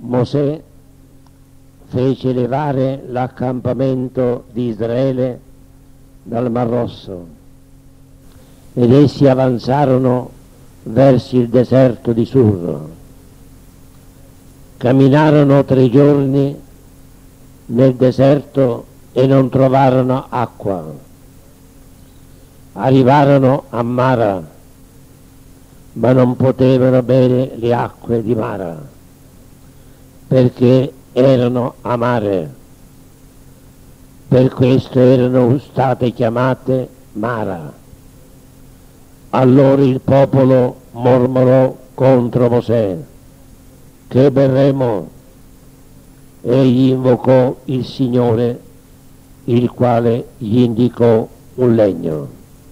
Mosè fece levare l'accampamento di Israele dal Mar Rosso ed essi avanzarono verso il deserto di Sur. Camminarono 3 giorni nel deserto e non trovarono acqua. Arrivarono a Mara, ma non potevano bere le acque di Mara, perché erano amare. Per questo erano state chiamate Mara. Allora il popolo mormorò contro Mosè: che berremo? Egli invocò il Signore, il quale gli indicò un legno.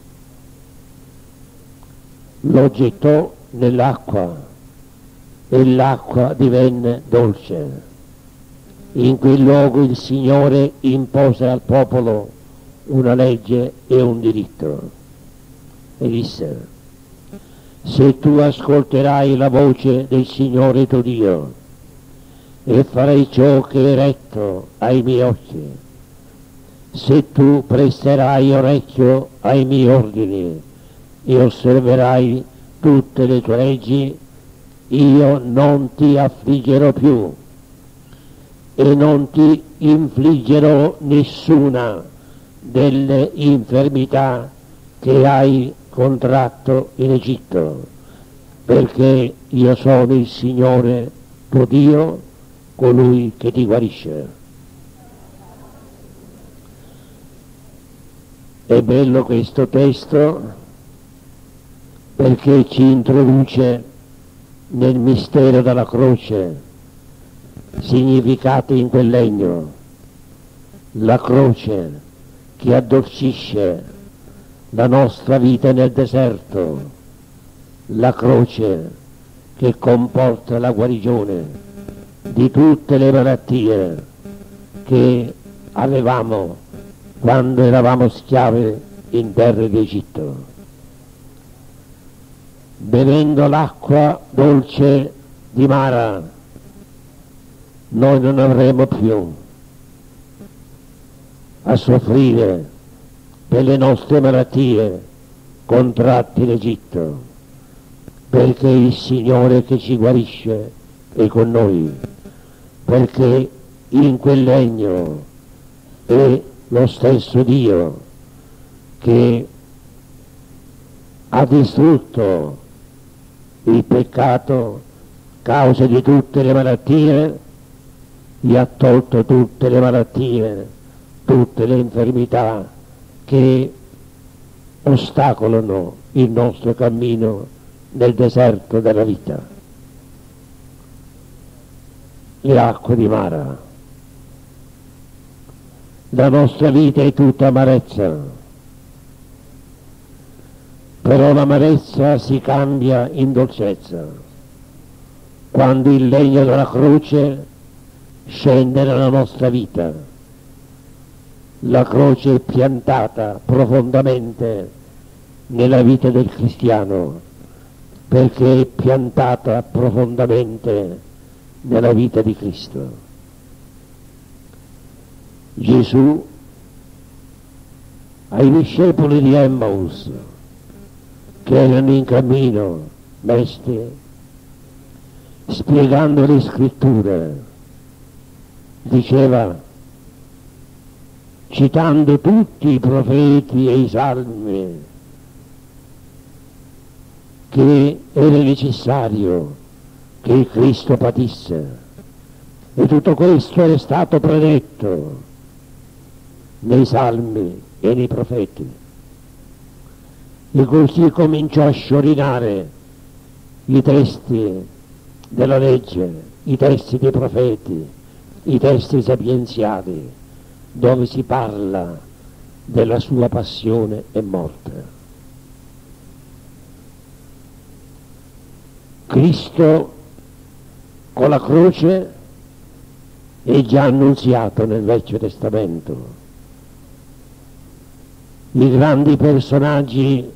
Lo gettò nell'acqua e l'acqua divenne dolce. In quel luogo il Signore impose al popolo una legge e un diritto e disse: se tu ascolterai la voce del Signore tuo Dio e farai ciò che è retto ai miei occhi, se tu presterai orecchio ai miei ordini e osserverai tutte le tue leggi, io non ti affliggerò più e non ti infliggerò nessuna delle infermità che hai contratto in Egitto, perché io sono il Signore tuo Dio, colui che ti guarisce. È bello questo testo perché ci introduce nel mistero della croce, significati in quel legno. La croce che addolcisce la nostra vita nel deserto, la croce che comporta la guarigione di tutte le malattie che avevamo quando eravamo schiavi in terra di Egitto. Bevendo l'acqua dolce di Mara, noi non avremo più a soffrire per le nostre malattie contratte in Egitto, perché il Signore che ci guarisce è con noi, perché in quel legno è lo stesso Dio che ha distrutto il peccato, causa di tutte le malattie, gli ha tolto tutte le malattie, tutte le infermità che ostacolano il nostro cammino nel deserto della vita. Le acque di Mara. La nostra vita è tutta amarezza, però l'amarezza si cambia in dolcezza quando il legno della croce scende nella nostra vita. La croce è piantata profondamente nella vita del cristiano, perché è piantata profondamente nella vita di Cristo. Gesù ai discepoli di Emmaus che erano in cammino mesti, spiegando le scritture, diceva, citando tutti i profeti e i salmi, che era necessario che il Cristo patisse, e tutto questo era stato predetto nei salmi e nei profeti. E così cominciò a sciorinare i testi della legge, i testi dei profeti, i testi sapienziali, dove si parla della sua passione e morte. Cristo con la croce è già annunziato nel Vecchio Testamento. I grandi personaggi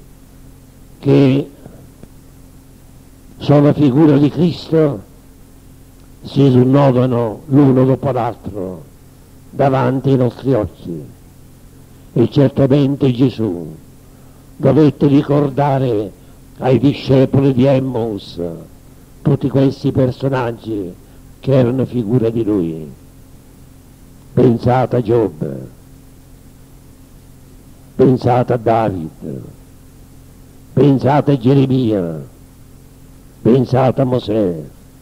che sono figure di Cristo si snodano l'uno dopo l'altro davanti ai nostri occhi. E certamente Gesù dovette ricordare ai discepoli di Emmaus tutti questi personaggi che erano figure di lui. Pensate a Giobbe, pensate a David, pensate a Geremia, pensate a Mosè.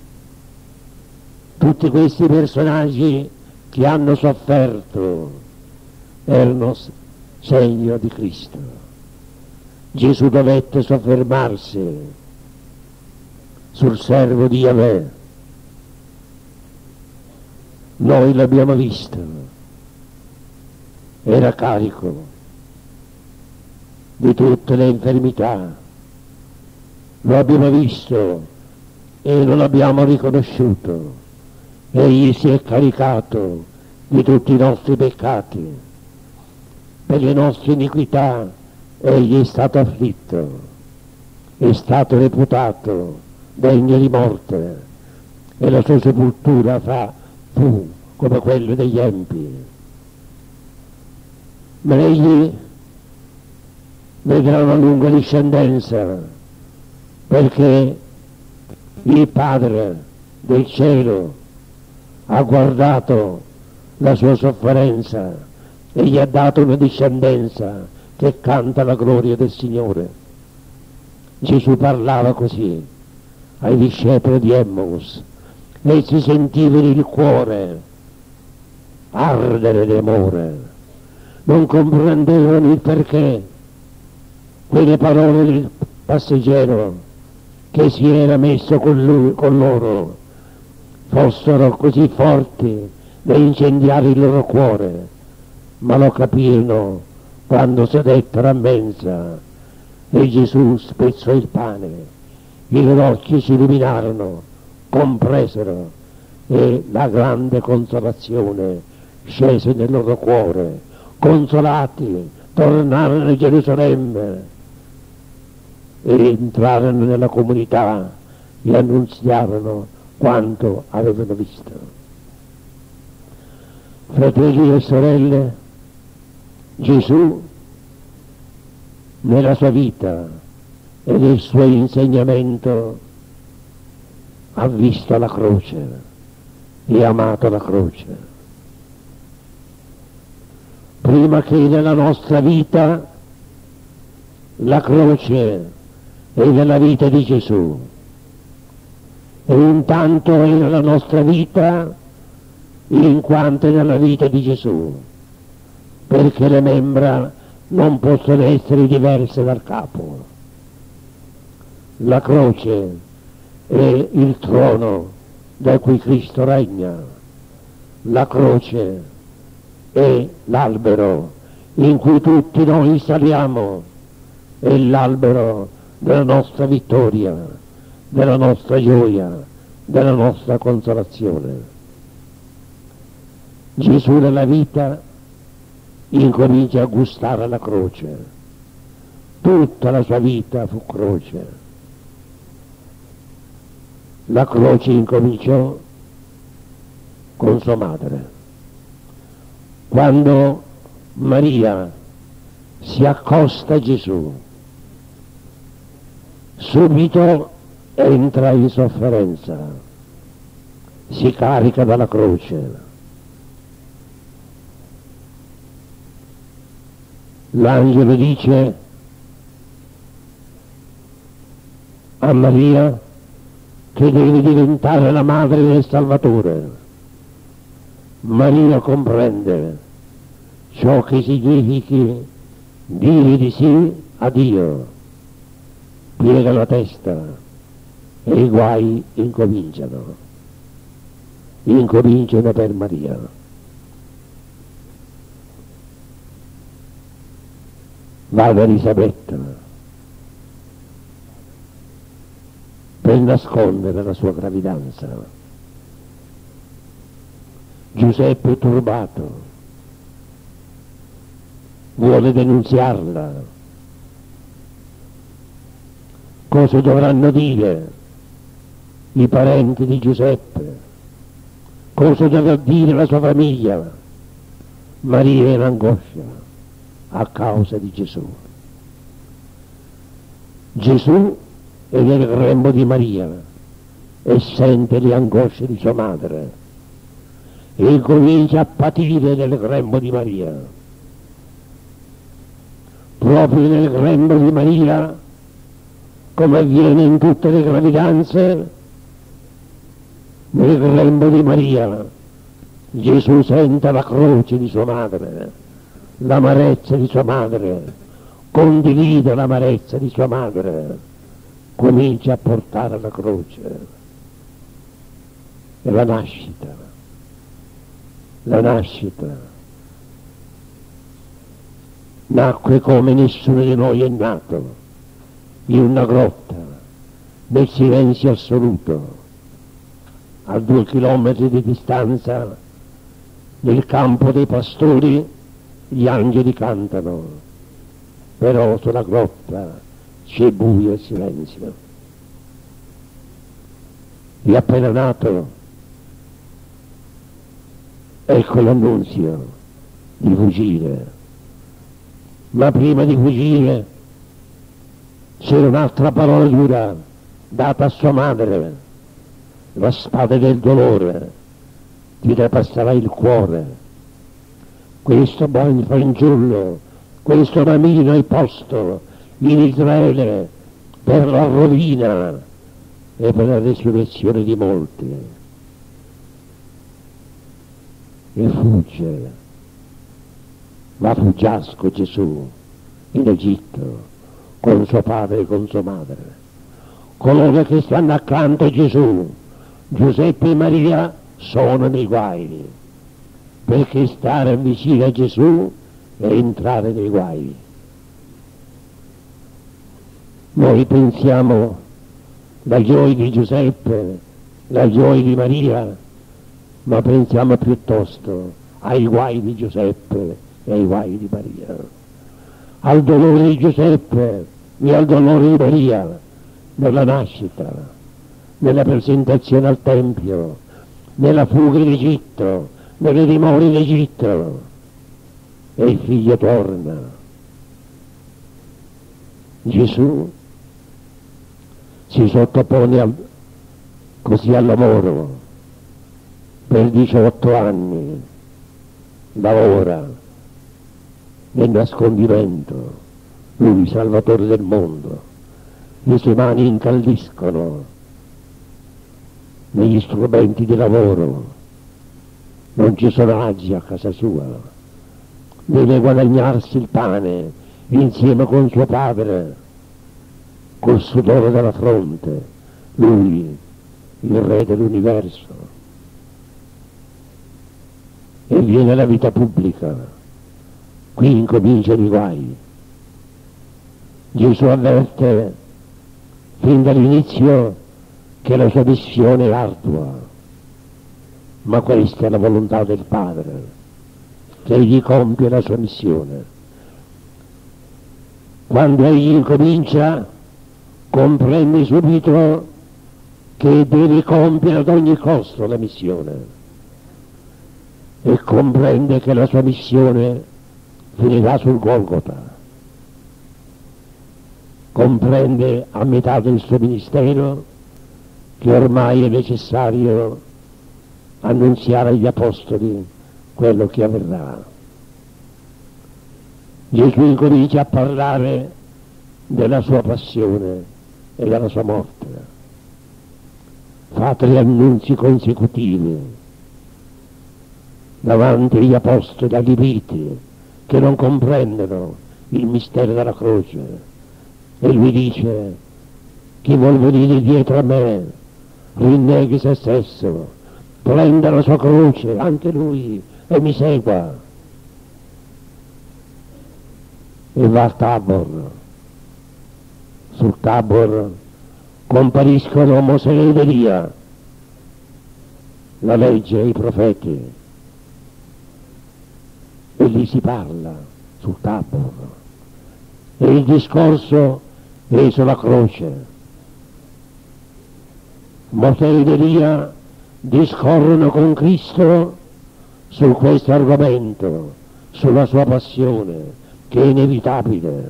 Tutti questi personaggi che hanno sofferto erano segno di Cristo. Gesù dovette soffermarsi sul servo di Yahweh. Noi l'abbiamo visto, era carico di tutte le infermità, lo abbiamo visto e non l'abbiamo riconosciuto. Egli si è caricato di tutti i nostri peccati, per le nostre iniquità egli è stato afflitto, è stato reputato degno di morte e la sua sepoltura fu come quella degli empi. Ma egli vedrà una lunga discendenza, perché il Padre del cielo ha guardato la sua sofferenza e gli ha dato una discendenza che canta la gloria del Signore. Gesù parlava così ai discepoli di Emmaus e si sentivano il cuore ardere di amore, non comprendevano il perché quelle parole del passeggero che si era messo con loro fossero così forti da incendiare il loro cuore, ma lo capirono quando sedettero a mensa e Gesù spezzò il pane, i loro occhi si illuminarono, compresero e la grande consolazione scese nel loro cuore. Consolati tornarono a Gerusalemme e entrarono nella comunità e annunziarono quanto avevano visto. Fratelli e sorelle, Gesù nella sua vita e nel suo insegnamento ha visto la croce e ha amato la croce. Prima che nella nostra vita la croce è nella vita di Gesù e intanto è nella nostra vita in quanto è nella vita di Gesù, perché le membra non possono essere diverse dal capo. La croce è il trono da cui Cristo regna, la croce è l'albero in cui tutti noi saliamo, è l'albero della nostra vittoria, della nostra gioia, della nostra consolazione. Gesù nella vita incomincia a gustare la croce, tutta la sua vita fu croce. La croce incominciò con sua madre. Quando Maria si accosta a Gesù, subito entra in sofferenza, si carica dalla croce. L'angelo dice a Maria che deve diventare la madre del Salvatore. Maria comprende ciò che significhi dire di sì a Dio, piega la testa e i guai incominciano per Maria. Va da Elisabetta per nascondere la sua gravidanza. Giuseppe è turbato, vuole denunziarla. Cosa dovranno dire i parenti di Giuseppe? cosa dovrà dire la sua famiglia. Maria è in angoscia a causa di Gesù. Gesù è nel grembo di Maria e sente le angosce di sua madre e comincia a patire nel grembo di Maria. Proprio nel grembo di Maria, come avviene in tutte le gravidanze, nel grembo di Maria Gesù sente la croce di sua madre, l'amarezza di sua madre, condivide l'amarezza di sua madre, comincia a portare la croce. E la nascita nacque come nessuno di noi è nato, in una grotta, nel silenzio assoluto, a 2 chilometri di distanza, nel campo dei pastori, gli angeli cantano, però sulla grotta c'è buio e silenzio. È appena nato, ecco l'annunzio di fuggire, ma prima di fuggire c'era un'altra parola dura data a sua madre: la spada del dolore ti trapasserà il cuore. Questo buon fanciullo, questo bambino è posto in Israele per la rovina e per la resurrezione di molti. E fugge, va fuggiasco Gesù in Egitto con suo padre e con sua madre. Coloro che stanno accanto a Gesù, Giuseppe e Maria, sono nei guai, perché stare vicino a Gesù è entrare nei guai. Noi pensiamo la gioia di Giuseppe, la gioia di Maria, ma pensiamo piuttosto ai guai di Giuseppe e ai guai di Maria, al dolore di Giuseppe e al dolore di Maria nella nascita, nella presentazione al Tempio, nella fuga in Egitto, nelle dimore in Egitto, e il figlio torna. Gesù si sottopone così al lavoro per 18 anni, lavora nel nascondimento, lui Salvatore del mondo, le sue mani incaldiscono negli strumenti di lavoro, non ci sono agi a casa sua, deve guadagnarsi il pane insieme con suo padre, col sudore della fronte, lui, il re dell'universo. E viene la vita pubblica, qui incominciano i guai. Gesù avverte fin dall'inizio che la sua missione è ardua, ma questa è la volontà del Padre, che egli compie la sua missione. Quando egli incomincia, comprende subito che deve compiere ad ogni costo la missione e comprende che la sua missione finirà sul Golgota. Comprende a metà del suo ministero che ormai è necessario annunziare agli apostoli quello che avverrà. Gesù incomincia a parlare della sua passione e della sua morte. Fa 3 annunzi consecutivi davanti agli apostoli allibiti che non comprendono il mistero della croce, e lui dice: chi vuol venire dietro a me rinneghi se stesso, prenda la sua croce anche lui e mi segua. E va a Tabor. Sul Tabor compariscono Mosè ed Elia, la legge e i profeti, e lì si parla sul Tabor, e il discorso è sulla croce. Mosè ed Elia discorrono con Cristo su questo argomento, sulla sua passione, che è inevitabile.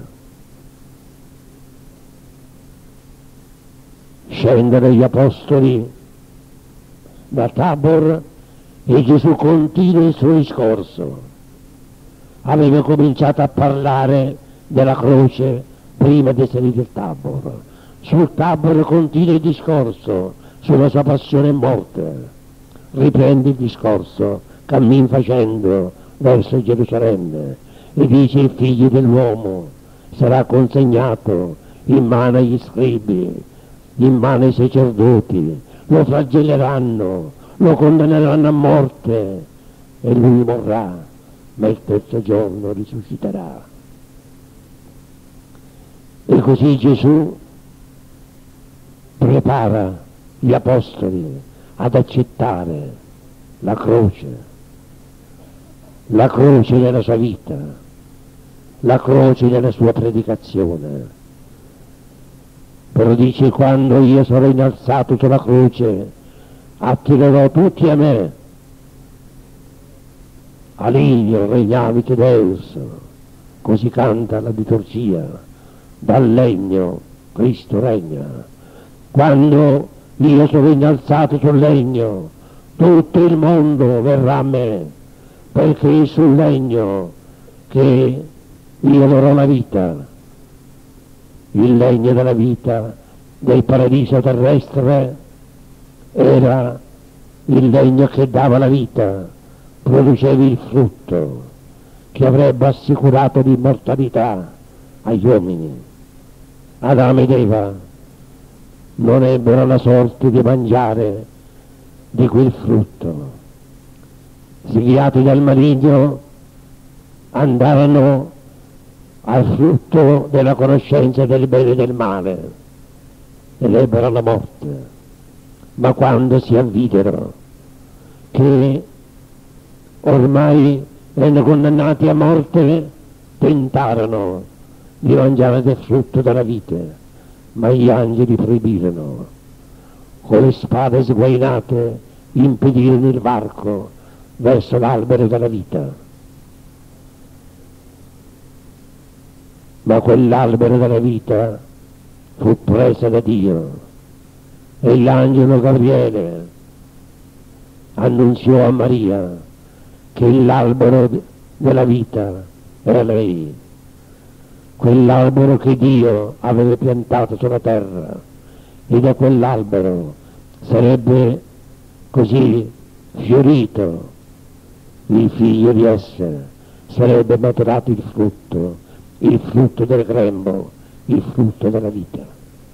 Scendono gli apostoli da Tabor e Gesù continua il suo discorso. Aveva cominciato a parlare della croce prima di salire il Tabor. Sul Tabor continua il discorso sulla sua passione e morte. Riprende il discorso, cammin facendo verso Gerusalemme e dice: il figlio dell'uomo sarà consegnato in mano agli scribi, in mano ai sacerdoti, lo flagelleranno, lo condanneranno a morte e lui morrà, ma il terzo giorno risusciterà. E così Gesù prepara gli apostoli ad accettare la croce della sua vita, la croce della sua predicazione. Però dice: quando io sarò innalzato sulla croce, attirerò tutti a me. Alignio regnavit Deus, così canta la liturgia, dal legno Cristo regna. Quando io sarò innalzato sul legno, tutto il mondo verrà a me, perché è sul legno che io darò la vita. Il legno della vita del paradiso terrestre era il legno che dava la vita, produceva il frutto che avrebbe assicurato l'immortalità agli uomini. Adamo ed Eva non ebbero la sorte di mangiare di quel frutto. Sviati dal maligno andarono al frutto della conoscenza del bene e del male ed ebbero la morte. Ma quando si avvidero che ormai erano condannati a morte, tentarono di mangiare del frutto della vite, ma gli angeli proibirono. Con le spade sguainate impedirono il varco verso l'albero della vita. Ma quell'albero della vita fu presa da Dio e l'angelo Gabriele annunziò a Maria che l'albero della vita era lei, quell'albero che Dio aveva piantato sulla terra, e da quell'albero sarebbe così fiorito il figlio di essa, sarebbe maturato il frutto del grembo, il frutto della vita.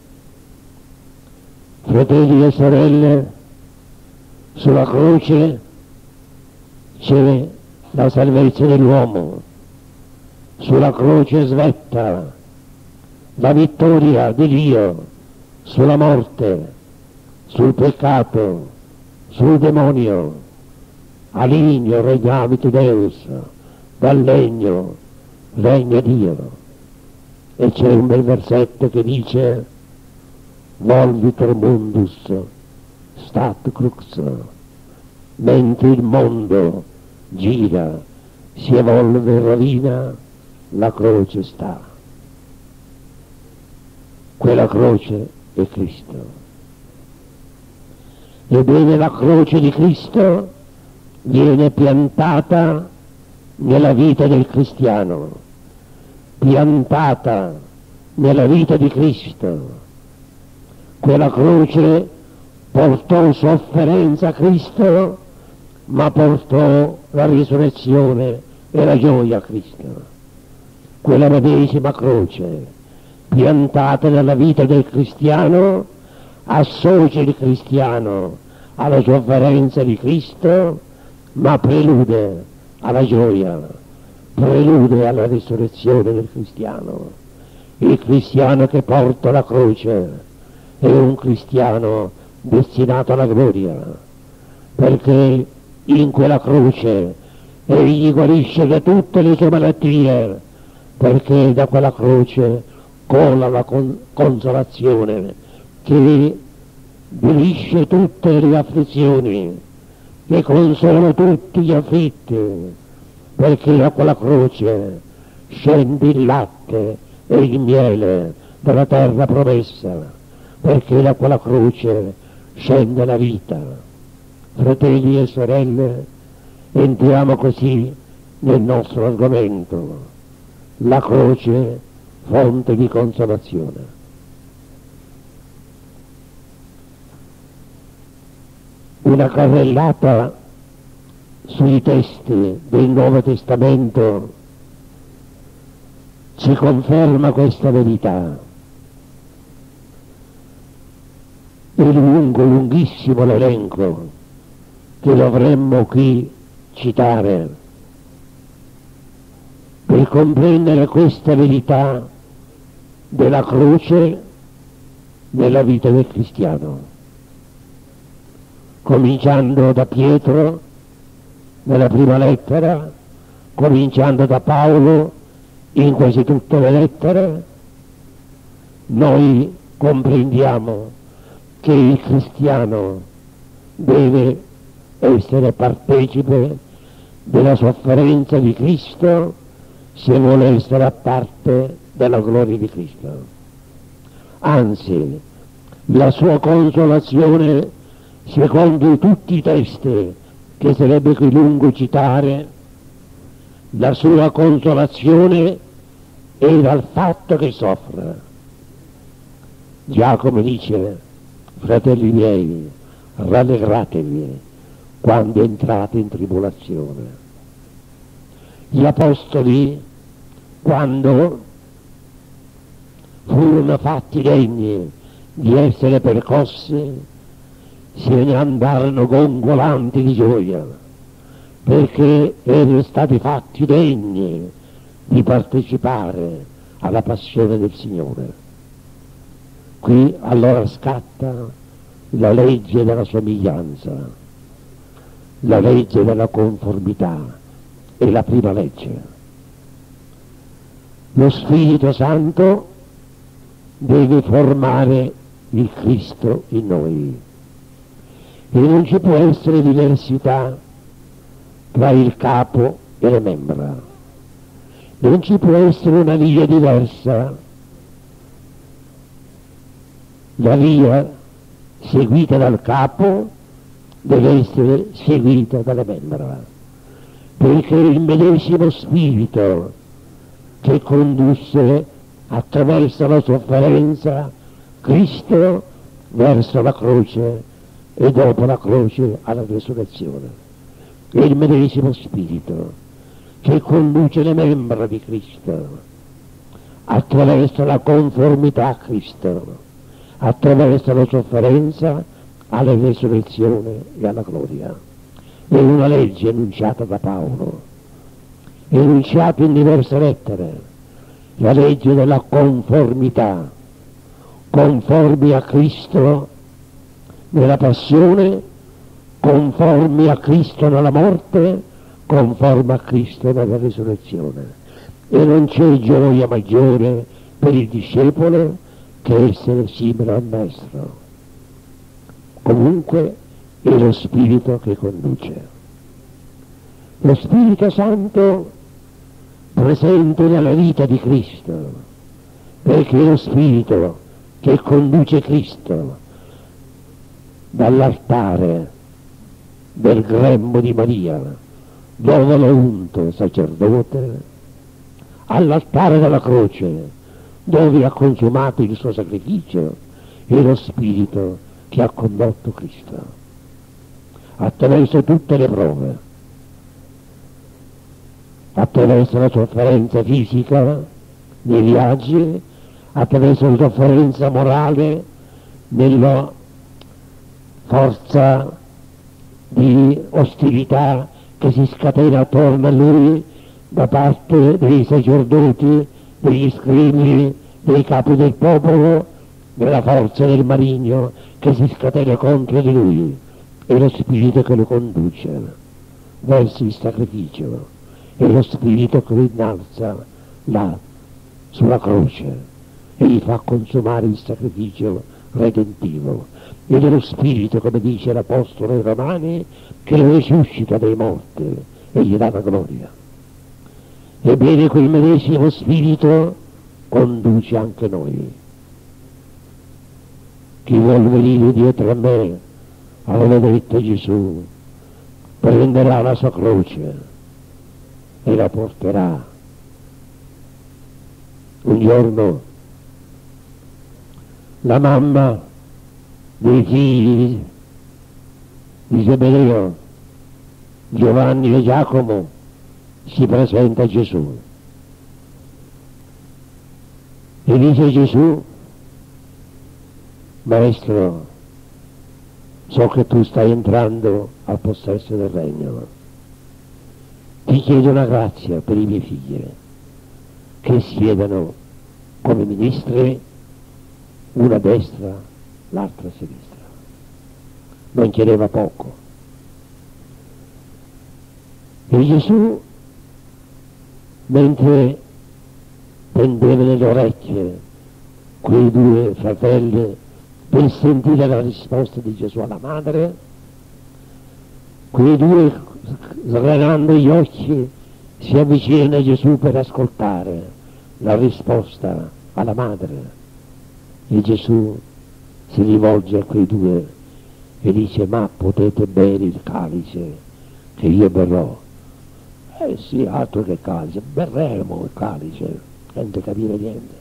Fratelli e sorelle, sulla croce c'è la salvezza dell'uomo, sulla croce svetta la vittoria di Dio sulla morte, sul peccato, sul demonio. Alignio regnavit Deus, dal legno regna Dio. E c'è un bel versetto che dice: volvitur mundus stat crux, mentre il mondo gira, si evolve e rovina, la croce sta. Quella croce è Cristo. Ebbene, la croce di Cristo viene piantata nella vita del cristiano, piantata nella vita di Cristo. Quella croce portò sofferenza a Cristo, ma portò la risurrezione e la gioia a Cristo. Quella medesima croce, piantata nella vita del cristiano, associa il cristiano alla sofferenza di Cristo, ma prelude alla gioia, prelude alla risurrezione del cristiano. Il cristiano che porta la croce è un cristiano destinato alla gloria, perché in quella croce egli guarisce da tutte le sue malattie, perché da quella croce cola la consolazione che dirisce tutte le afflizioni e consola tutti gli afflitti, perché da quella croce scende il latte e il miele della terra promessa, perché da quella croce scende la vita. Fratelli e sorelle, entriamo così nel nostro argomento, la croce, fonte di consolazione. Una carrellata sui testi del Nuovo Testamento ci conferma questa verità. È lunghissimo l'elenco che dovremmo qui citare per comprendere questa verità della croce nella vita del cristiano. Cominciando da Pietro nella prima lettera, cominciando da Paolo in quasi tutte le lettere, noi comprendiamo che il cristiano deve essere partecipe della sofferenza di Cristo se vuole essere a parte della gloria di Cristo. Anzi, la sua consolazione, secondo tutti i testi che sarebbe qui lungo citare, la sua consolazione è dal fatto che soffra. Giacomo dice: fratelli miei, rallegratevi quando entrate in tribolazione. Gli apostoli, quando furono fatti degni di essere percossi, se ne andarono gongolanti di gioia, perché erano stati fatti degni di partecipare alla passione del Signore. Qui allora scatta la legge della somiglianza, la legge della conformità, è la prima legge. Lo Spirito Santo deve formare il Cristo in noi. E non ci può essere diversità tra il capo e le membra. Non ci può essere una via diversa. La via seguita dal capo deve essere seguita dalle membra, perché il medesimo spirito che condusse attraverso la sofferenza Cristo verso la croce e dopo la croce alla resurrezione. È il medesimo spirito che conduce le membra di Cristo attraverso la conformità a Cristo, attraverso la sofferenza alla resurrezione e alla gloria. È una legge enunciata da Paolo, enunciata in diverse lettere, la legge della conformità, conformi a Cristo nella passione, conformi a Cristo nella morte, conforme a Cristo nella risurrezione. E non c'è gioia maggiore per il discepolo che essere simile al Maestro. Comunque è lo Spirito che conduce. Lo Spirito Santo presente nella vita di Cristo, perché è lo Spirito che conduce Cristo dall'altare del grembo di Maria, dove l'ho unto sacerdote, all'altare della croce, dove ha consumato il suo sacrificio, è lo Spirito che ha condotto Cristo attraverso tutte le prove, attraverso la sofferenza fisica nei viaggi, attraverso la sofferenza morale nella forza di ostilità che si scatena attorno a lui da parte dei sacerdoti, degli scribi, dei capi del popolo, della forza del maligno che si scatena contro di lui. È lo Spirito che lo conduce verso il sacrificio, è lo Spirito che lo innalza là sulla croce e gli fa consumare il sacrificio redentivo. e dello Spirito, come dice l'Apostolo ai Romani, che lo risuscita dai morti e gli dà la gloria. Ebbene, quel medesimo Spirito conduce anche noi. Chi vuol venire dietro a me, aveva detto Gesù, prenderà la sua croce e la porterà. Un giorno la mamma dei figli di Zebedeo, Giovanni e Giacomo, si presenta a Gesù e dice: Gesù, Maestro, so che tu stai entrando al possesso del regno, ti chiedo una grazia per i miei figli, che siedano come ministri, una a destra, l'altra a sinistra. Non chiedeva poco. E Gesù, mentre tendeva nelle orecchie quei due fratelli per sentire la risposta di Gesù alla madre, quei due, sgranando gli occhi, si avvicinano a Gesù per ascoltare la risposta alla madre. E Gesù si rivolge a quei due e dice: ma potete bere il calice che io berrò? Sì, altro che calice, berremo il calice, senza capire niente.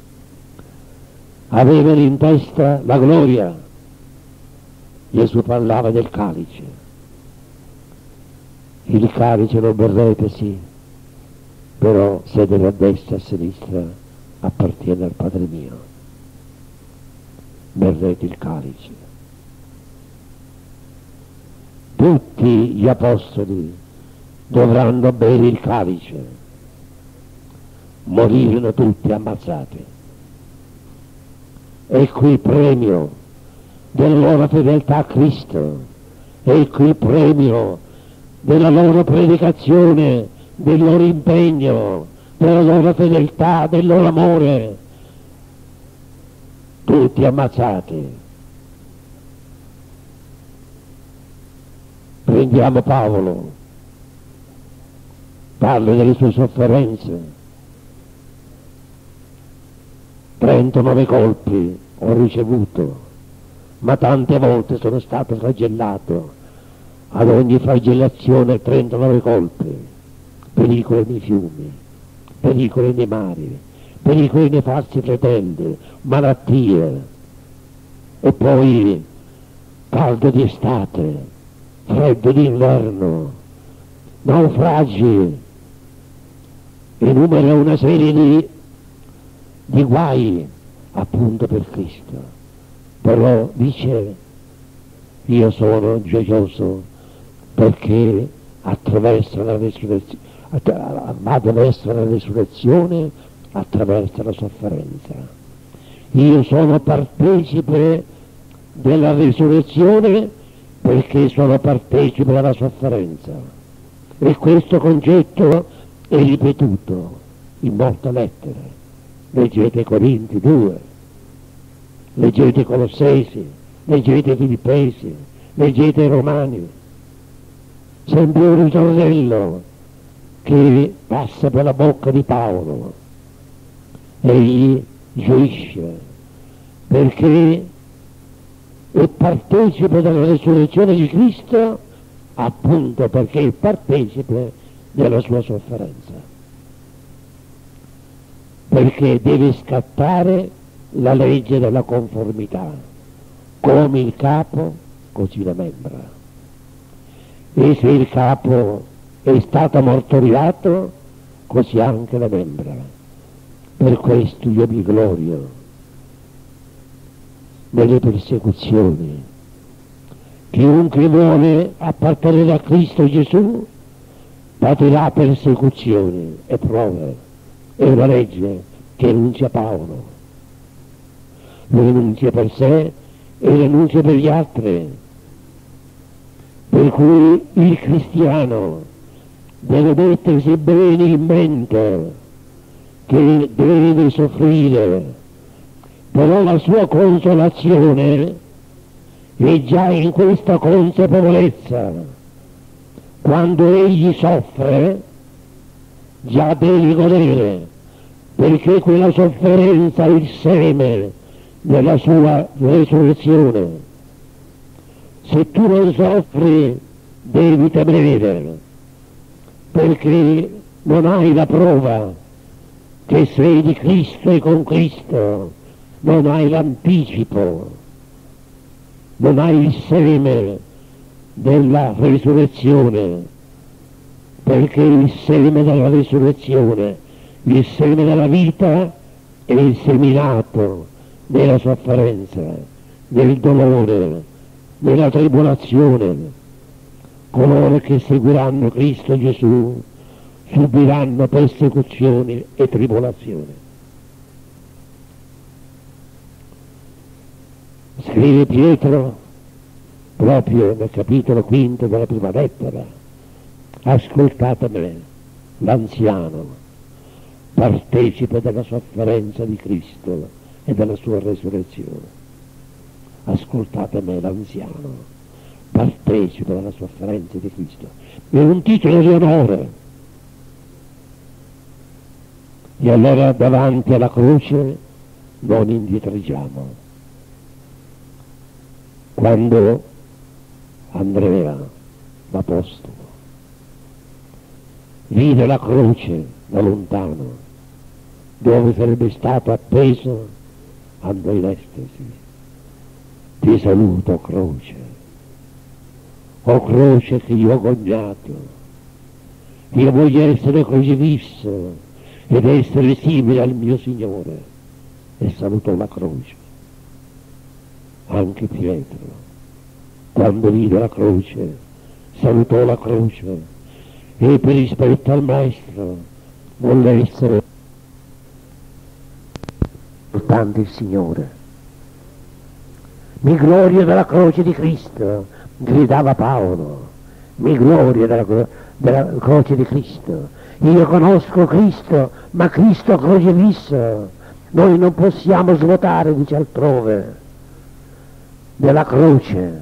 Avevano in testa la gloria. Gesù parlava del calice. Il calice lo berrete, sì, però sedere a destra e a sinistra appartiene al Padre mio. Berrete il calice. Tutti gli apostoli dovranno bere il calice, morirono tutti ammazzati. Ecco il premio della loro fedeltà a Cristo, ecco il premio della loro predicazione, del loro impegno, della loro fedeltà, del loro amore. Tutti ammazzati. Prendiamo Paolo, parla delle sue sofferenze. 39 colpi ho ricevuto, ma tante volte sono stato flagellato, ad ogni flagellazione 39 colpi, pericoli nei fiumi, pericoli nei mari, pericoli nei falsi fratelli, malattie, e poi caldo di estate, freddo d'inverno, naufragi, enumera una serie di guai appunto per Cristo. Però dice: io sono gioioso perché attraverso la resurrezione, attraverso la resurrezione, attraverso la sofferenza. Io sono partecipe della resurrezione perché sono partecipe della sofferenza. E questo concetto è ripetuto in molte lettere. Leggete Corinti 2, leggete Colossesi, leggete Filippesi, leggete Romani. Sempre un ritornello che passa per la bocca di Paolo. Egli gioisce perché è partecipe della resurrezione di Cristo, appunto perché è partecipe della sua sofferenza. Perché deve scattare la legge della conformità, come il capo, così le membra. E se il capo è stato martoriato, così anche le membra. Per questo io mi glorio nelle persecuzioni. Chiunque vuole appartenere a Cristo Gesù patirà persecuzioni e prove. È una legge che enuncia Paolo, lo enuncia per sé e lo enuncia per gli altri, per cui il cristiano deve mettersi bene in mente che deve soffrire, però la sua consolazione E già in questa consapevolezza, quando egli soffre, già devi godere, perché quella sofferenza è il seme della sua resurrezione. Se tu non soffri, devi temere, perché non hai la prova che sei di Cristo e con Cristo, non hai l'anticipo, non hai il seme della risurrezione, perché il seme della risurrezione, il seme della vita è il seminato nella sofferenza, nel dolore, nella tribolazione. Coloro che seguiranno Cristo Gesù subiranno persecuzioni e tribolazioni. Scrive Pietro proprio nel capitolo 5 della prima lettera: ascoltate me, l'anziano, partecipe della sofferenza di Cristo e della sua resurrezione. Ascoltate me, l'anziano, partecipe della sofferenza di Cristo. È un titolo di onore. E allora davanti alla croce non indietreggiamo. Quando Andrea, l'apostolo, vide la croce da lontano, dove sarebbe stato appeso, andò in estasi. Ti saluto, croce, o croce che io ho gognato. Io voglio essere crocifisso ed essere simile al mio Signore. E salutò la croce. Anche Pietro, quando vide la croce, salutò la croce e per rispetto al Maestro volle essere soltanto il Signore. Mi glorio della croce di Cristo, gridava Paolo, mi glorio della croce di Cristo. Io conosco Cristo, ma Cristo crocifisso. Noi non possiamo svuotare, dice altrove, della croce.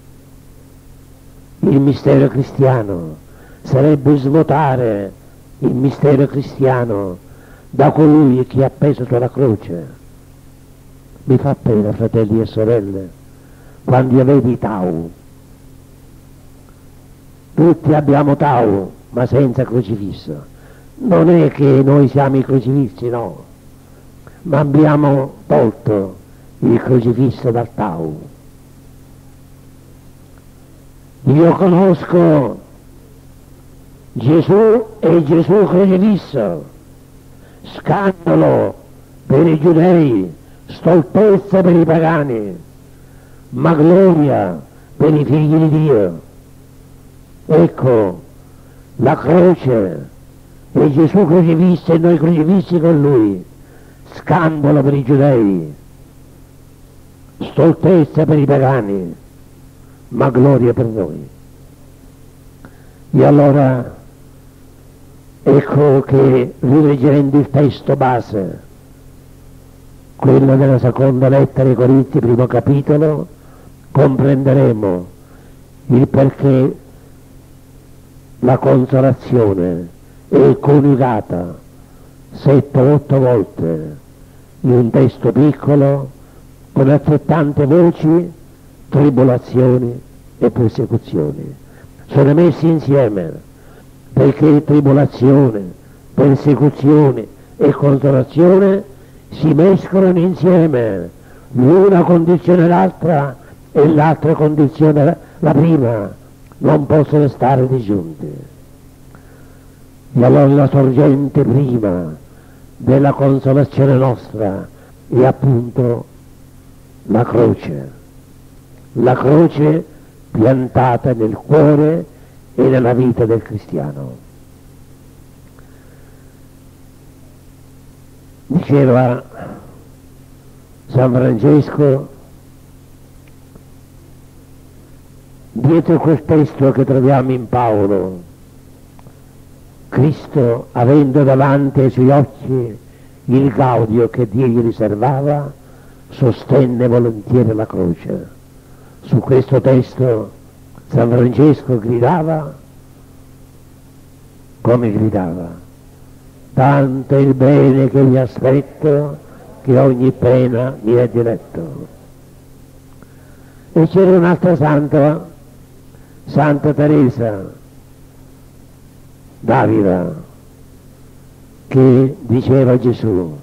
Il mistero cristiano sarebbe svuotare il mistero cristiano da colui che è appeso sulla croce. Mi fa pena, fratelli e sorelle, quando io vedo i tau. Tutti abbiamo tau, ma senza crocifisso. Non è che noi siamo i crocifissi, no, ma abbiamo tolto il crocifisso dal tau. Io conosco Gesù e Gesù crocifisso, scandalo per i giudei, stoltezza per i pagani, ma gloria per i figli di Dio. Ecco, la croce e Gesù crocifisso e noi crocifissi con Lui, scandalo per i giudei, stoltezza per i pagani, ma gloria per noi. E allora ecco che rileggendo il testo base, quello della seconda lettera ai Corinzi, primo capitolo, comprenderemo il perché la consolazione è coniugata 7-8 volte in un testo piccolo con altrettante voci, tribolazioni e persecuzioni. Sono messi insieme perché tribolazione, persecuzione e consolazione si mescolano insieme, l'una condizione l'altra e l'altra condizione la prima, non possono stare disgiunte. E allora la sorgente prima della consolazione nostra è appunto la croce piantata nel cuore e nella vita del cristiano. Diceva San Francesco, dietro quel testo che troviamo in Paolo, Cristo, avendo davanti ai suoi occhi il gaudio che Dio gli riservava, sostenne volentieri la croce, Su questo testo San Francesco gridava, come gridava: tanto è il bene che vi aspetto, che ogni pena mi è diletto. E c'era un'altra santa, Santa Teresa d'Avila, che diceva a Gesù: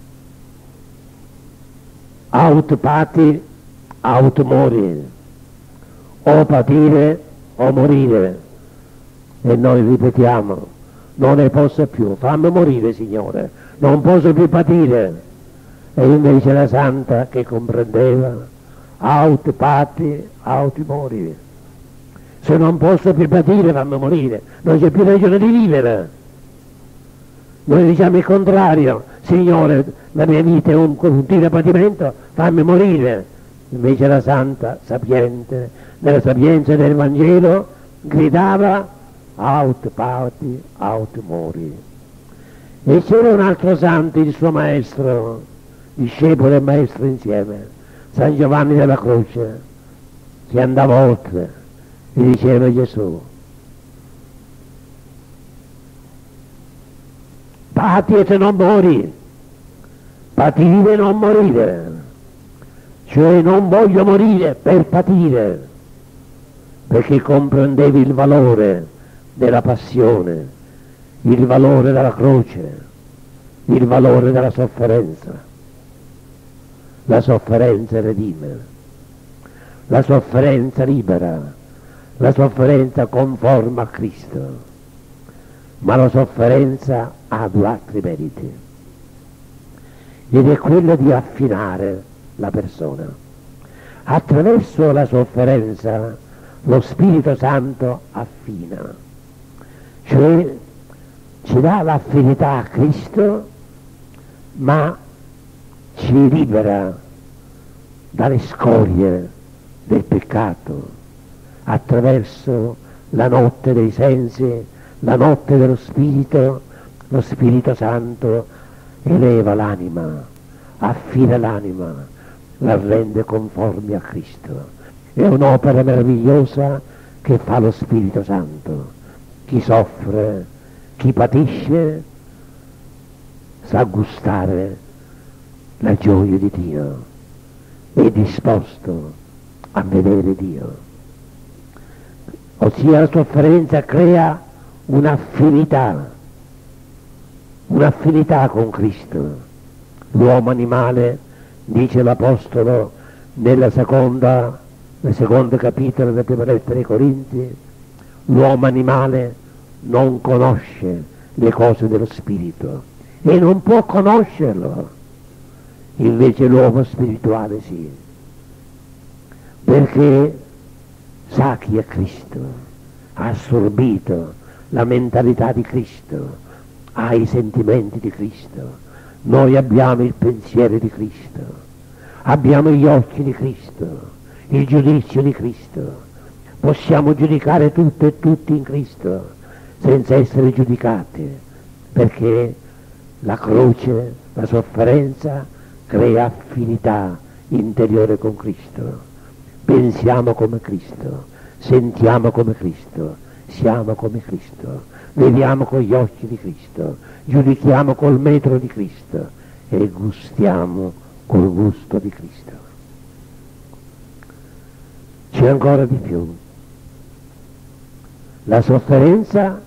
aut pati, aut mori, o patire o morire. E noi ripetiamo: non ne posso più, fammi morire, Signore, non posso più patire. E invece la santa che comprendeva: aut pati, aut mori. Se non posso più patire, fammi morire, non c'è più ragione di vivere. Noi diciamo il contrario: Signore, la mia vita è un continuo patimento, fammi morire. Invece la santa, sapiente, nella sapienza del Vangelo, gridava: aut pati, aut mori. E c'era un altro santo, il suo maestro, discepolo e maestro insieme, San Giovanni della Croce, che andava oltre e diceva a Gesù: pati e non mori, patire e non morire. Cioè non voglio morire per patire, perché comprendevi il valore della passione, il valore della croce, il valore della sofferenza. La sofferenza redime, la sofferenza libera, la sofferenza conforma a Cristo, ma la sofferenza ha due altri meriti, ed è quello di affinare la persona. Attraverso la sofferenza lo Spirito Santo affina, cioè ci dà l'affinità a Cristo, ma ci libera dalle scorie del peccato. Attraverso la notte dei sensi, la notte dello Spirito, lo Spirito Santo eleva l'anima, affina l'anima, la rende conforme a Cristo. È un'opera meravigliosa che fa lo Spirito Santo. Chi soffre, chi patisce, sa gustare la gioia di Dio, è disposto a vedere Dio. Ossia la sofferenza crea un'affinità con Cristo. L'uomo animale, dice l'Apostolo nel secondo capitolo della prima lettera ai Corinzi, l'uomo animale non conosce le cose dello Spirito e non può conoscerlo. Invece l'uomo spirituale sì, perché sa chi è Cristo, ha assorbito la mentalità di Cristo, ha i sentimenti di Cristo. Noi abbiamo il pensiero di Cristo, abbiamo gli occhi di Cristo, il giudizio di Cristo. Possiamo giudicare tutto e tutti in Cristo senza essere giudicati, perché la croce, la sofferenza crea affinità interiore con Cristo. Pensiamo come Cristo, sentiamo come Cristo, siamo come Cristo, vediamo con gli occhi di Cristo, giudichiamo col metro di Cristo e gustiamo col gusto di Cristo. C'è ancora di più. La sofferenza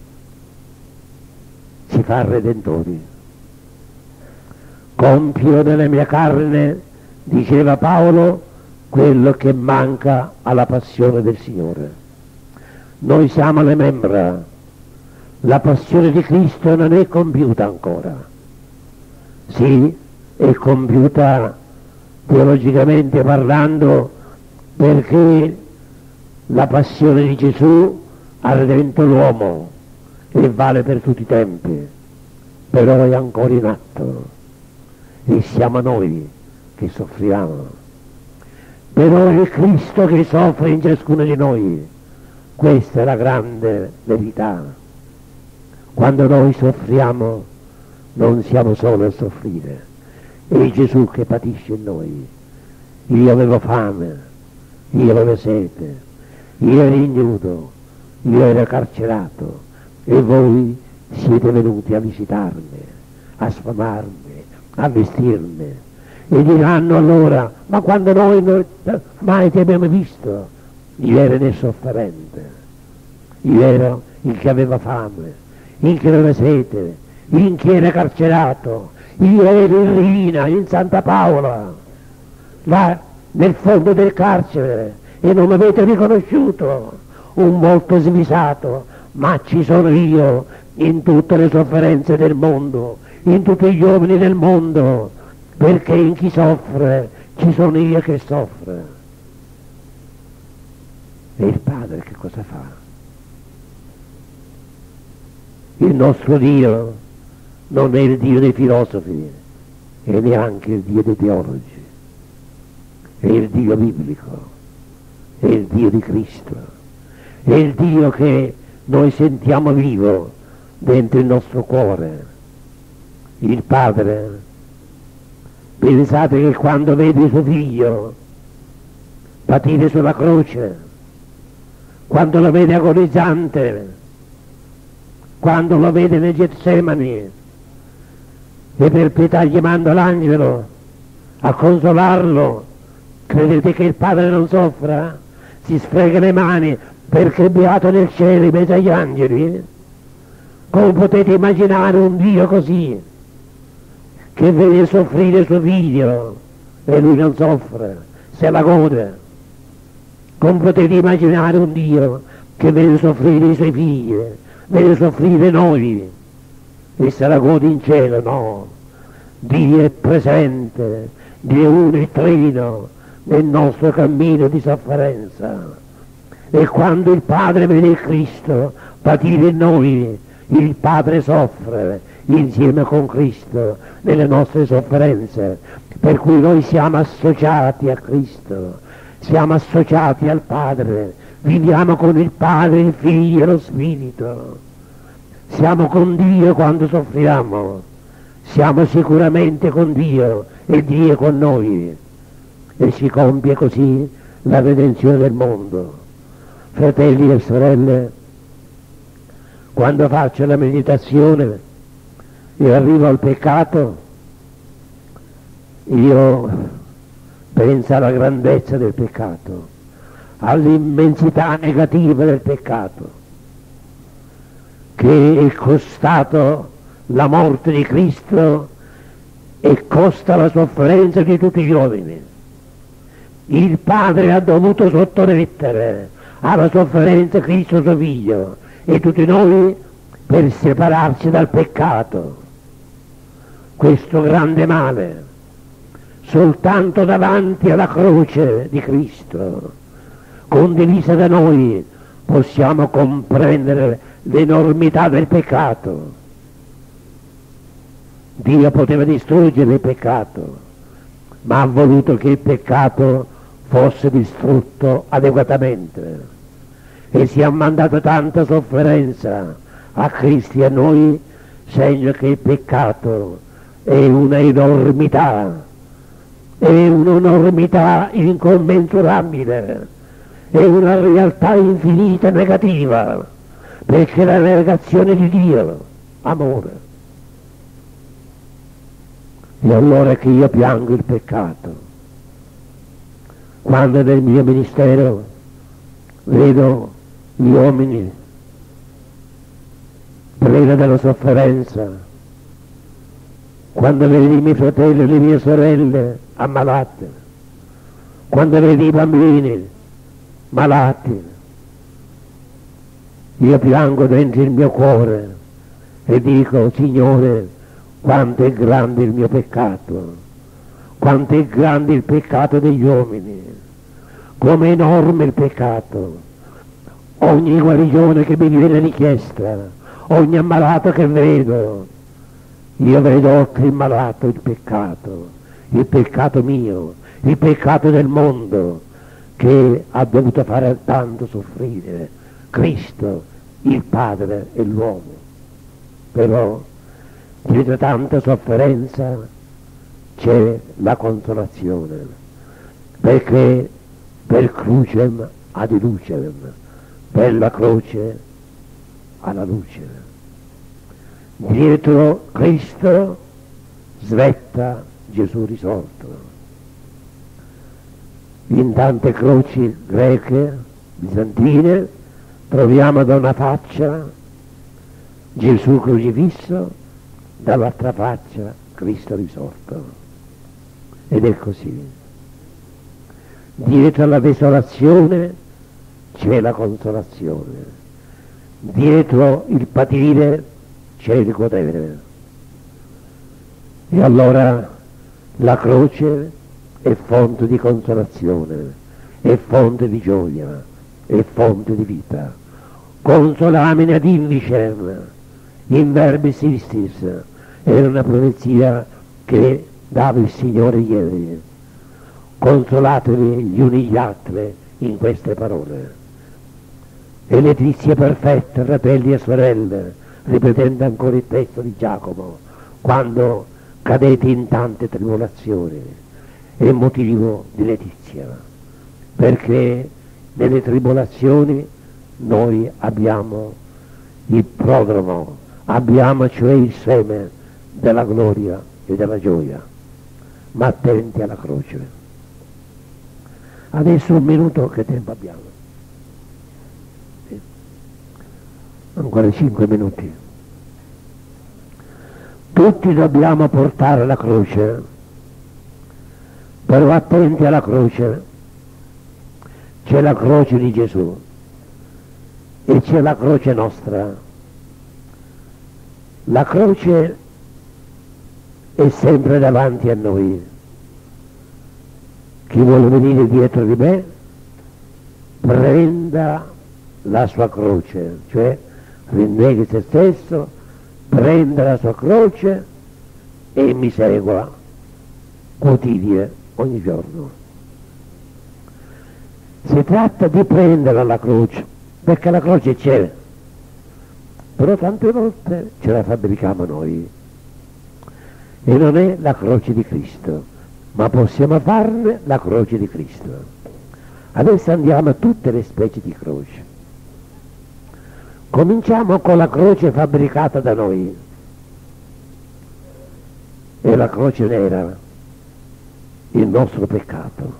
ci fa redentori. Compio nella mia carne, diceva Paolo, quello che manca alla passione del Signore. Noi siamo le membra, la passione di Cristo non è compiuta ancora. Sì, è compiuta teologicamente parlando, perché la passione di Gesù ha redento l'uomo e vale per tutti i tempi, però è ancora in atto e siamo noi che soffriamo. Però è Cristo che soffre in ciascuno di noi. Questa è la grande verità. Quando noi soffriamo non siamo solo a soffrire, è Gesù che patisce in noi. Io avevo fame, io avevo sete, io ero ignudo, io ero carcerato e voi siete venuti a visitarmi, a sfamarmi, a vestirmi. E diranno allora, ma quando noi mai ti abbiamo visto? Io ero nel sofferente, io ero il che aveva fame, il che aveva sete, il che era carcerato, io ero in Rina, in Santa Paola, là nel fondo del carcere, e non mi avete riconosciuto, un volto svisato, ma ci sono io in tutte le sofferenze del mondo, in tutti gli uomini del mondo, perché in chi soffre ci sono io che soffre. E il Padre che cosa fa? Il nostro Dio non è il Dio dei filosofi e neanche il Dio dei teologi, è il Dio biblico, è il Dio di Cristo, è il Dio che noi sentiamo vivo dentro il nostro cuore. Il Padre, pensate che quando vede suo figlio patire sulla croce, quando lo vede agonizzante, quando lo vede nei Getsemani e per pietà gli manda l'angelo a consolarlo, credete che il Padre non soffra? Si sfrega le mani perché è beato nel cielo in mezzo agli angeli? Come potete immaginare un Dio così, che vede soffrire suo figlio e lui non soffre, se la gode? Come potete immaginare un Dio che vede soffrire i suoi figli, vede soffrire noi e se la gode in cielo? No, Dio è presente, Dio è uno e trino nel nostro cammino di sofferenza. E quando il Padre vede il Cristo patire in noi, il Padre soffre insieme con Cristo nelle nostre sofferenze, per cui noi siamo associati a Cristo, siamo associati al Padre, viviamo con il Padre, il Figlio e lo Spirito, siamo con Dio quando soffriamo, siamo sicuramente con Dio e Dio è con noi, e si compie così la redenzione del mondo. Fratelli e sorelle, quando faccio la meditazione e arrivo al peccato, io penso alla grandezza del peccato, all'immensità negativa del peccato, che è costato la morte di Cristo e costa la sofferenza di tutti gli uomini. Il Padre ha dovuto sottomettere alla sofferenza Cristo suo Figlio e tutti noi per separarci dal peccato, questo grande male. Soltanto davanti alla croce di Cristo, condivisa da noi, possiamo comprendere l'enormità del peccato. Dio poteva distruggere il peccato, ma ha voluto che il peccato fosse distrutto adeguatamente e si è mandato tanta sofferenza a Cristo e a noi, segno che il peccato è una enormità, è un'enormità incommensurabile, è una realtà infinita e negativa, perché la negazione di Dio, amore. E allora che io piango il peccato, quando nel mio ministero vedo gli uomini preda della sofferenza, quando vedo i miei fratelli e le mie sorelle ammalate, quando vedo i bambini malati, io piango dentro il mio cuore e dico: Signore, quanto è grande il mio peccato, quanto è grande il peccato degli uomini, come è enorme il peccato. Ogni guarigione che mi viene richiesta, ogni ammalato che vedo, io vedo oltre il malato il peccato mio, il peccato del mondo, che ha dovuto fare tanto soffrire Cristo, il Padre e l'uomo. Però dietro tanta sofferenza c'è la consolazione, perché per crucem ad lucem, per la croce alla luce. Dietro Cristo svetta Gesù risorto. In tante croci greche, bizantine, troviamo da una faccia Gesù crocifisso, dall'altra faccia Cristo risorto. Ed è così. Dietro alla desolazione c'è la consolazione, dietro il patire c'è il godere. E allora la croce è fonte di consolazione, è fonte di gioia, è fonte di vita. Consolamine ad invicem, in verbis istis, era una profezia che dava il Signore ieri. Consolatevi gli uni gli altri in queste parole. E letizia perfetta, fratelli e sorelle, ripetendo ancora il testo di Giacomo, quando cadete in tante tribolazioni, è motivo di letizia, perché nelle tribolazioni noi abbiamo il prodromo, abbiamo cioè il seme della gloria e della gioia, ma attenti alla croce. Adesso un minuto, che tempo abbiamo? Ancora 5 minuti. Tutti dobbiamo portare la croce, però attenti alla croce. C'è la croce di Gesù e c'è la croce nostra. La croce è sempre davanti a noi. Chi vuole venire dietro di me prenda la sua croce, cioè rinneghi se stesso, prenda la sua croce e mi segua quotidia, ogni giorno. Si tratta di prendere la croce, perché la croce c'è, però tante volte ce la fabbrichiamo noi e non è la croce di Cristo, ma possiamo farne la croce di Cristo. Adesso andiamo a tutte le specie di croce. Cominciamo con la croce fabbricata da noi, è la croce nera, il nostro peccato.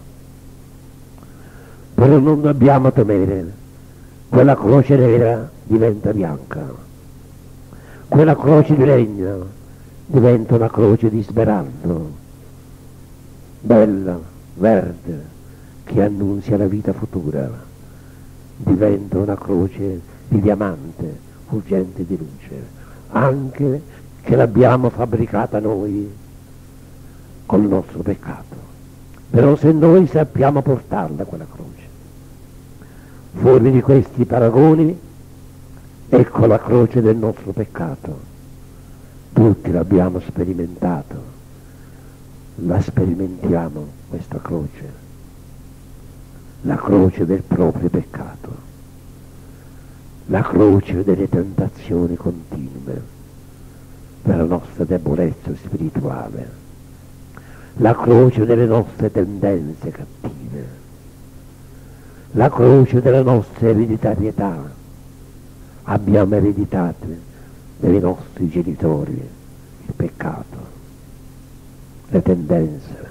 Però non dobbiamo temere, quella croce nera diventa bianca, quella croce di legno diventa una croce di smeraldo, bella, verde, che annunzia la vita futura, diventa una croce di diamante, fulgente di luce, anche che l'abbiamo fabbricata noi col nostro peccato. Però se noi sappiamo portarla quella croce, fuori di questi paragoni, ecco la croce del nostro peccato. Tutti l'abbiamo sperimentato, la sperimentiamo questa croce, la croce del proprio peccato, la croce delle tentazioni continue, della nostra debolezza spirituale, la croce delle nostre tendenze cattive, la croce della nostra ereditarietà. Abbiamo ereditato dai nostri genitori il peccato, le tendenze.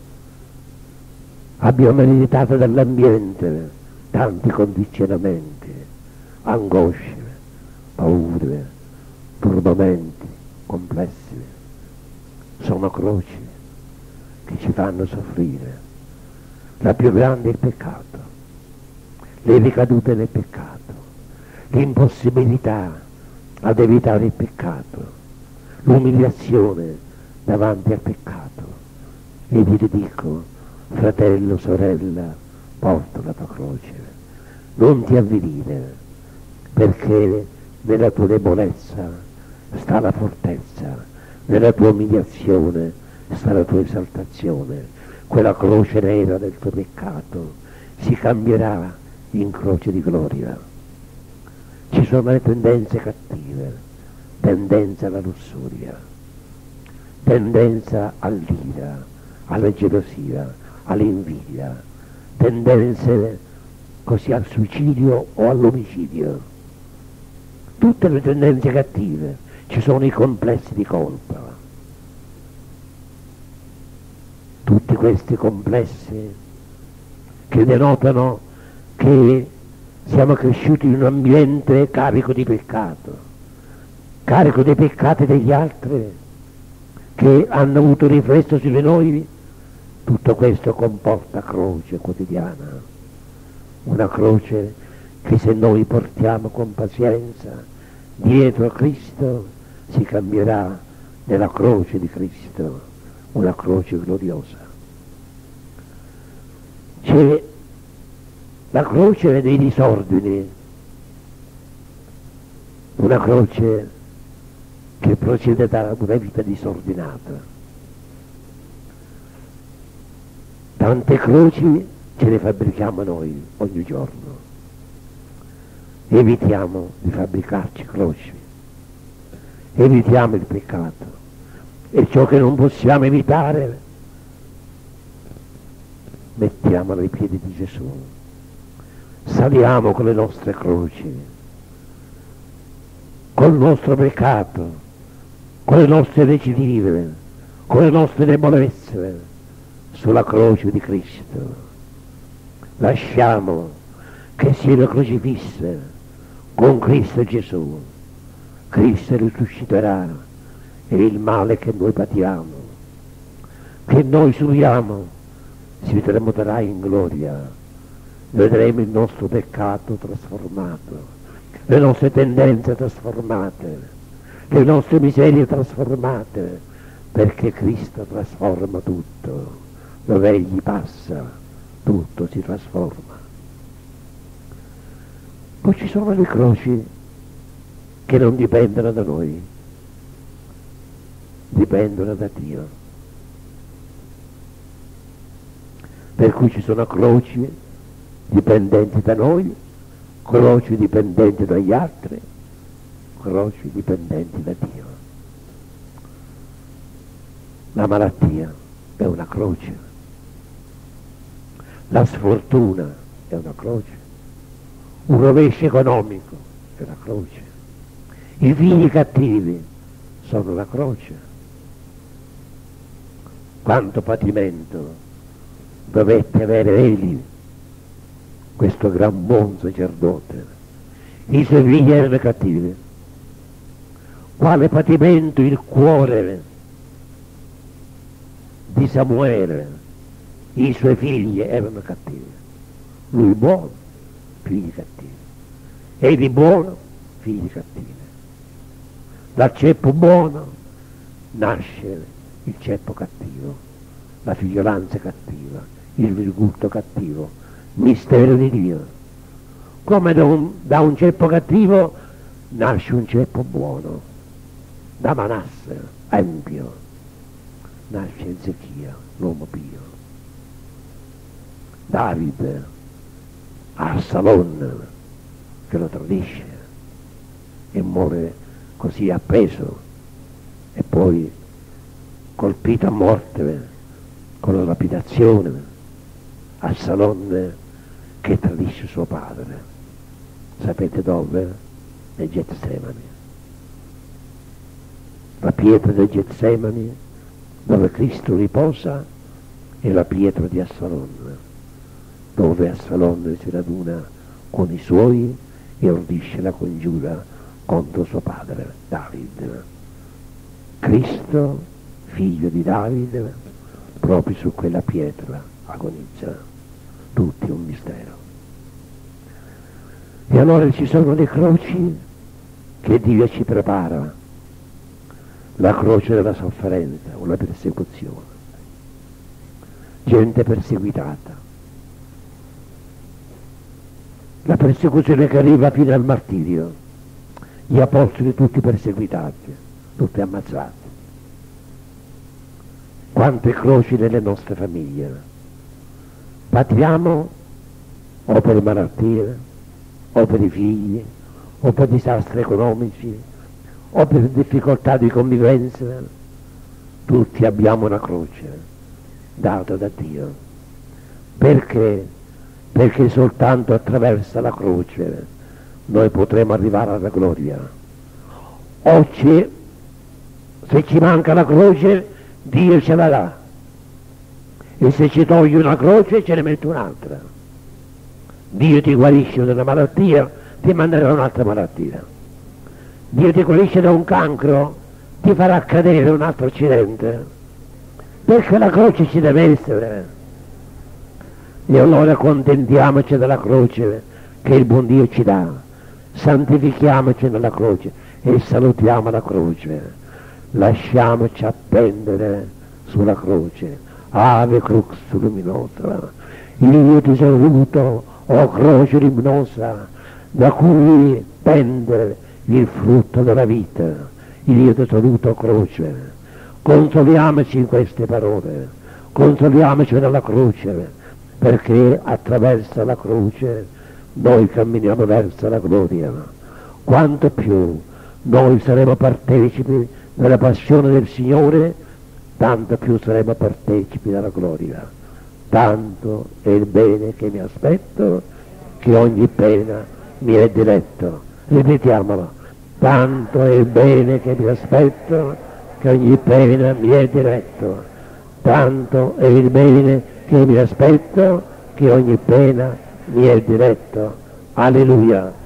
Abbiamo ereditato dall'ambiente tanti condizionamenti, angosce, paure, turbamenti complessi. Sono croci che ci fanno soffrire. La più grande è il peccato, le ricadute del peccato, l'impossibilità ad evitare il peccato, l'umiliazione davanti al peccato. E ti dico, fratello, sorella, porta la tua croce, non ti avvilire, perché nella tua debolezza sta la fortezza, nella tua umiliazione sta la tua esaltazione. Quella croce nera del tuo peccato si cambierà in croce di gloria. Ci sono le tendenze cattive, tendenza alla lussuria, tendenza all'ira, alla gelosia, all'invidia, tendenze così al suicidio o all'omicidio, tutte le tendenze cattive, ci sono i complessi di colpa. Tutti questi complessi che denotano che siamo cresciuti in un ambiente carico di peccato, carico dei peccati degli altri che hanno avuto riflesso su di noi. Tutto questo comporta croce quotidiana, una croce che se noi portiamo con pazienza dietro a Cristo si cambierà nella croce di Cristo, una croce gloriosa. C'è la croce dei disordini, una croce che procede da una vita disordinata. Tante croci ce le fabbrichiamo noi ogni giorno. Evitiamo di fabbricarci croci, evitiamo il peccato, e ciò che non possiamo evitare mettiamolo ai piedi di Gesù, saliamo con le nostre croci, col nostro peccato, con le nostre recidive, con le nostre debolezze, sulla croce di Cristo. Lasciamo che siano crocifisse con Cristo Gesù. Cristo risusciterà e il male che noi patiamo, che noi subiamo, si tramuterà in gloria. Vedremo il nostro peccato trasformato, le nostre tendenze trasformate, le nostre miserie trasformate, perché Cristo trasforma tutto. Dove Egli passa, tutto si trasforma. Poi ci sono le croci che non dipendono da noi, dipendono da Dio. Per cui ci sono croci dipendenti da noi, croci dipendenti dagli altri, croci dipendenti da Dio. La malattia è una croce, la sfortuna è una croce, un rovescio economico è una croce, i figli cattivi sono la croce. Quanto patimento dovette avere Eli, questo gran buon sacerdote. I suoi figli erano cattivi. Quale patimento il cuore di Samuele, i suoi figli erano cattivi. Lui buono, figli cattivi. Egli buono, figli cattivi. Dal ceppo buono nasce il ceppo cattivo, la figliolanza cattiva, il virgulto cattivo, mistero di Dio. Come da un ceppo cattivo nasce un ceppo buono, da Manasse, empio, nasce Ezechia, l'uomo pio. Davide, Absalom, che lo tradisce e muore così appeso e poi colpito a morte con la lapidazione. Absalom che tradisce suo padre. Sapete dove? Nel Getsemani. La pietra del Getsemani dove Cristo riposa è la pietra di Absalom, dove Absalom si raduna con i suoi e ordisce la congiura contro suo padre Davide. Cristo, figlio di Davide, proprio su quella pietra agonizza. Tutti un mistero. E allora ci sono le croci che Dio ci prepara, la croce della sofferenza o la persecuzione, gente perseguitata, la persecuzione che arriva fino al martirio, gli apostoli tutti perseguitati, tutti ammazzati. Quante croci nelle nostre famiglie. Patiamo o per malattie, o per i figli, o per disastri economici, o per difficoltà di convivenza. Tutti abbiamo una croce data da Dio, perché perché soltanto attraverso la croce noi potremo arrivare alla gloria. Oggi, se ci manca la croce, Dio ce la dà, e se ci toglie una croce ce ne mette un'altra. Dio ti guarisce da una malattia, ti manderà un'altra malattia. Dio ti guarisce da un cancro, ti farà cadere un altro accidente, perché la croce ci deve essere. E allora contentiamoci della croce che il buon Dio ci dà, santifichiamoci nella croce e salutiamo la croce, lasciamoci appendere sulla croce. Ave crux luminosa, io ti saluto, o croce luminosa, da cui pendere il frutto della vita. Io ti saluto, croce. Consoliamoci in queste parole, consoliamoci nella croce, perché attraverso la croce noi camminiamo verso la gloria. Quanto più noi saremo partecipi della passione del Signore, tanto più saremo partecipi della gloria. Tanto è il bene che mi aspetto, che ogni pena mi è diletto. Ripetiamolo: tanto è il bene che mi aspetto, che ogni pena mi è diletto. Tanto è il bene che mi aspetto, che ogni pena mi è diletto. Alleluia.